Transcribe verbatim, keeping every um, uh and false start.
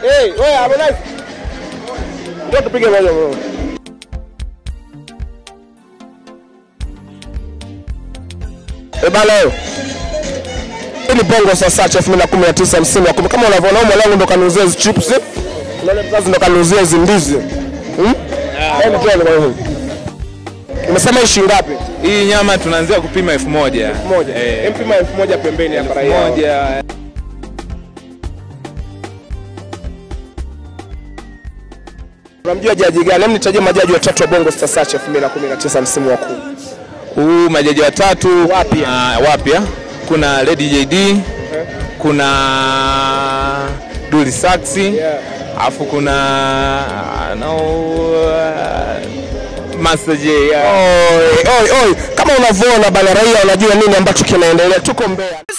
Hey, wewe Harmonize. Ndio tupige moja bro. Eh bana. Ili Bongo sasa elfu mbili na kumi na tisa msimu wa kumi kama unavyoona mwanangu ndo kanuzia hizo chips. Unaona mzazi ndo kanuzia hizo ndizi. Hmm? Hebu tuone kwa hiyo. Umesema hii shilingi ngapi? Hii nyama tunaanzia kupima elfu moja. elfu moja. Eh, mpima elfu moja pembeni hapa raia. elfu moja. Unamjua jaji gani? Hebu nitajie majaji watatu wa Bongo Star Search elfu mbili na kumi na tisa msimu wa kumi. Huu majaji watatu wapya. Uh, wapya. Kuna Lady J D, okay. Kuna Dully Saxi, yeah. Afu kuna uh, no uh, Master J. Yeah. Oi, oi, oi. Kama unavyoona bana raia unajua nini ambacho kinaendelea. Tuko Mbeya.